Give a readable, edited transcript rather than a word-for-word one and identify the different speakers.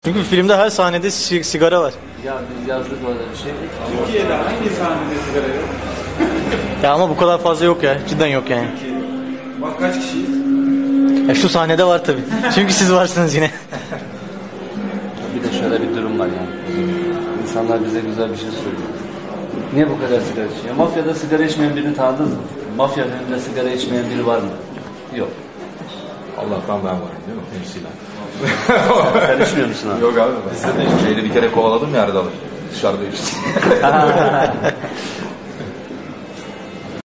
Speaker 1: Çünkü filmde her sahnede sigara var.
Speaker 2: Ya biz yazdık orada bir şey.
Speaker 3: Türkiye'de hangi sahnede sigara yok?
Speaker 1: Ya ama bu kadar fazla yok ya. Cidden yok yani.
Speaker 3: Bak kaç kişiyiz?
Speaker 1: Ya şu sahnede var tabii. Çünkü siz varsınız yine.
Speaker 2: Bir de şöyle bir durum var yani. İnsanlar bize güzel bir şey söylüyor. Niye bu kadar sigara içiyor? Mafyada sigara içmeyen birini tanıdınız mı? Mafya filminde sigara içmeyen biri var mı? Yok.
Speaker 4: Allah'tan ben varım değil mi? Temsilen.
Speaker 2: Sen içmiyor musun abi?
Speaker 4: Yok abi. Bizde de şeyde bir kere kovaladım ya Erdal'ı. Dışarıda içtim.